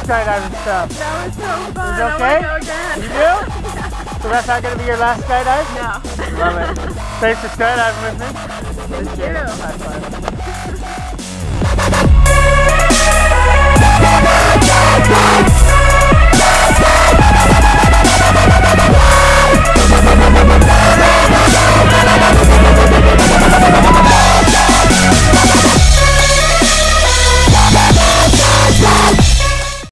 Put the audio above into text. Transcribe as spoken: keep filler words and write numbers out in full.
skydiving stuff. That was so fun. Is it okay? I want to go again. You do? So that's not going to be your last skydive? No. Love it. Thanks for skydiving with me. Thank you. High five.